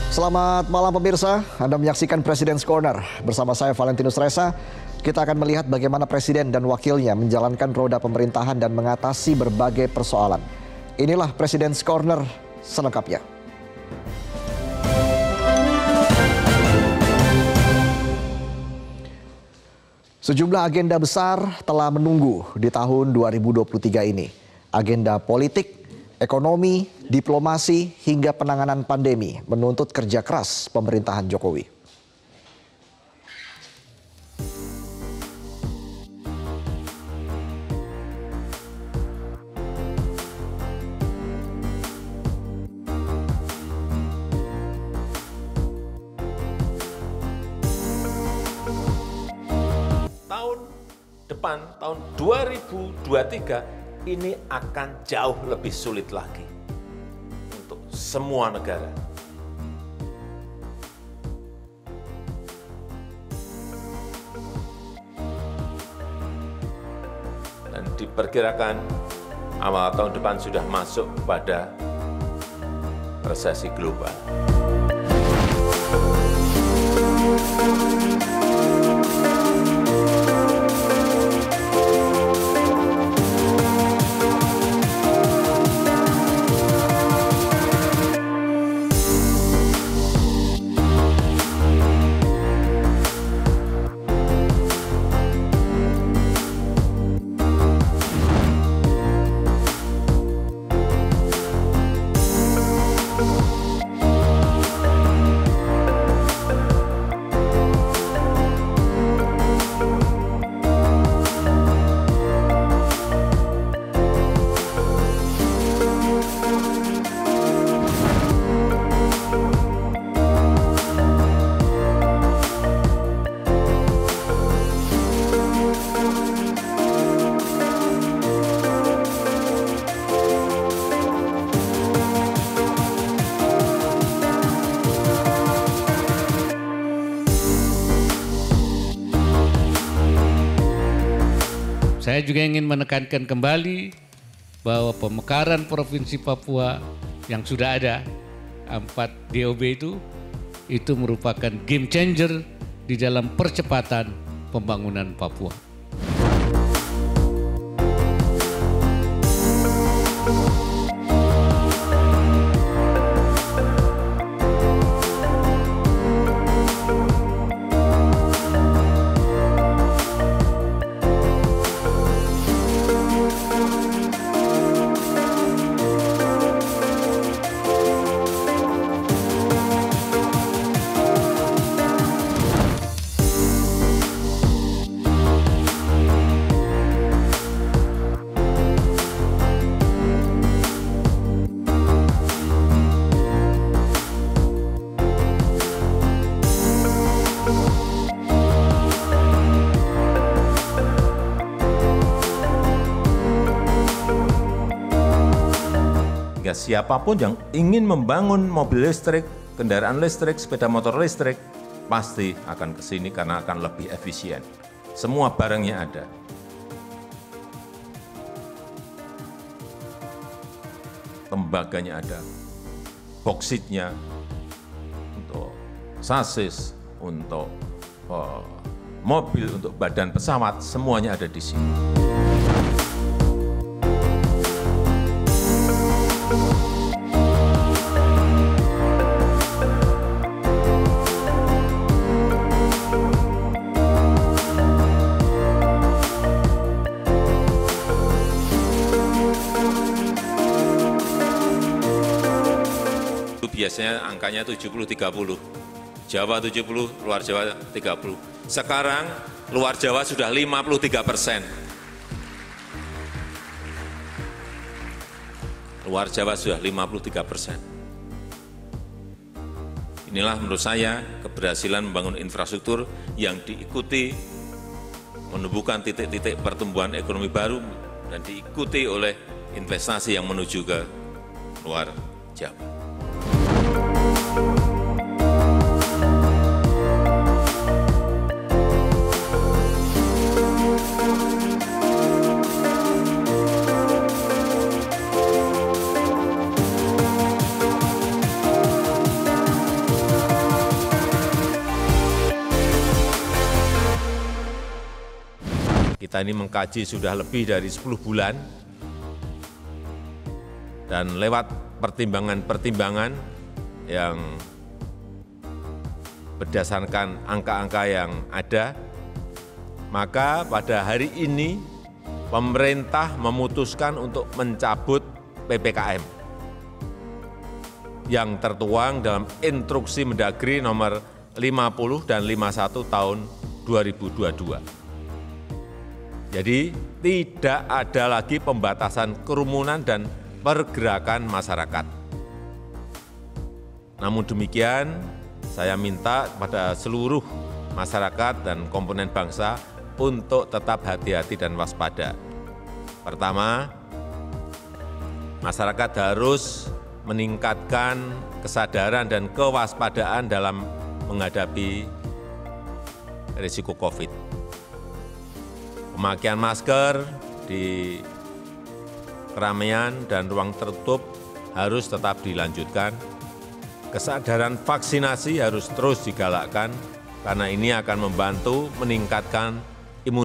Selamat malam pemirsa, Anda menyaksikan President's Corner. Bersama saya Valentinus Reza, kita akan melihat bagaimana Presiden dan wakilnya menjalankan roda pemerintahan dan mengatasi berbagai persoalan. Inilah President's Corner selengkapnya. Sejumlah agenda besar telah menunggu di tahun 2023 ini. Agenda politik, ekonomi, diplomasi, hingga penanganan pandemi menuntut kerja keras pemerintahan Jokowi. Tahun depan, tahun 2023, ini akan jauh lebih sulit lagi untuk semua negara. Dan diperkirakan awal tahun depan sudah masuk pada resesi global. Saya juga ingin menekankan kembali bahwa pemekaran Provinsi Papua yang sudah ada, 4 DOB itu merupakan game changer di dalam percepatan pembangunan Papua. Siapapun yang ingin membangun mobil listrik, kendaraan listrik, sepeda motor listrik, pasti akan ke sini karena akan lebih efisien. Semua barangnya ada. Tembaganya ada, boksitnya, untuk sasis, untuk mobil, untuk badan pesawat, semuanya ada di sini. Biasanya angkanya 70-30, Jawa 70, luar Jawa 30. Sekarang luar Jawa sudah 53%. Luar Jawa sudah 53%. Inilah menurut saya keberhasilan membangun infrastruktur yang diikuti menumbuhkan titik-titik pertumbuhan ekonomi baru dan diikuti oleh investasi yang menuju ke luar Jawa. Kita ini mengkaji sudah lebih dari 10 bulan, dan lewat pertimbangan-pertimbangan yang berdasarkan angka-angka yang ada, maka pada hari ini pemerintah memutuskan untuk mencabut PPKM yang tertuang dalam Instruksi Mendagri nomor 50 dan 51 tahun 2022. Jadi tidak ada lagi pembatasan kerumunan dan pergerakan masyarakat. Namun demikian, saya minta kepada seluruh masyarakat dan komponen bangsa untuk tetap hati-hati dan waspada. Pertama, masyarakat harus meningkatkan kesadaran dan kewaspadaan dalam menghadapi risiko COVID. Pemakaian masker di keramaian dan ruang tertutup harus tetap dilanjutkan. Kesadaran vaksinasi harus terus digalakkan karena ini akan membantu meningkatkan